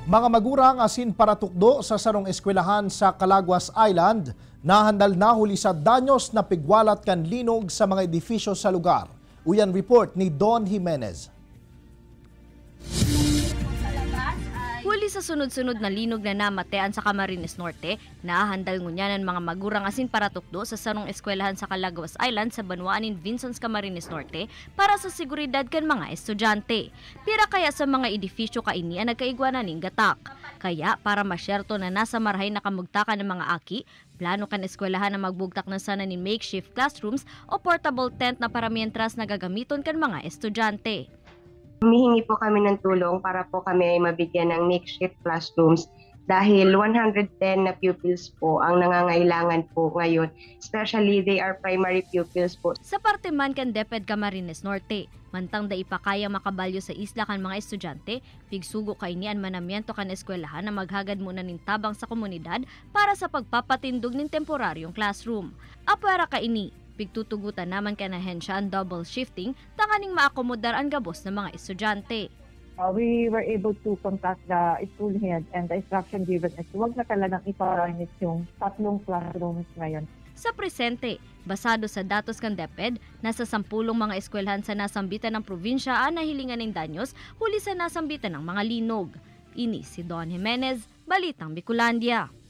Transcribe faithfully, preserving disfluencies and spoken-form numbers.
Mga magurang asin para tukdo sa sarong eskwelahan sa Calaguas Island, nahandal na huli sa danyos na pigwalat kan linog sa mga edifisyo sa lugar. Uyan report ni Don Jimenez. Huli sa sunod-sunod na linog na namatean sa Camarines Norte, nahandal ngunyan ng mga magurang asin para tukdo sa sarong eskwelahan sa Calaguas Island sa Banwaanin Vincents, Camarines Norte para sa seguridad kan mga estudyante. Pira kaya sa mga edifisyo kaini ang nagkaigwanan ning gatak. Kaya para masyerto na nasa marahay nakamugtakan ng mga aki, plano kan eskwelahan na magbugtak ng sana ni makeshift classrooms o portable tent na para mientras nagagamiton kan mga estudyante. Humihingi po kami ng tulong para po kami ay mabigyan ng makeshift classrooms dahil one hundred ten na pupils po ang nangangailangan po ngayon, especially they are primary pupils po. Sa parte man kan DepEd Camarines Norte, mantang da ipakaya makabalyo sa isla kan mga estudyante, pigsugo kay nian manamiento kan eskwelahan na maghagad muna ning tabang sa komunidad para sa pagpapatindog ning temporaryong classroom. Apara kaini, pigtutugutan naman ka na hensya ang double shifting tanganing maakomodar ang gabos ng mga estudyante. Uh, we were able to contact the school head and the instruction given is huwag na talagang iparamit yung tatlong classrooms ngayon. Sa presente, basado sa datos kan DepEd, nasa sampulong mga eskwelahan sa nasambitan ng probinsya ang nahilingan ng danyos huli sa nasambitan ng mga linog. Ini si Don Jimenez, Balitang Bicolandia.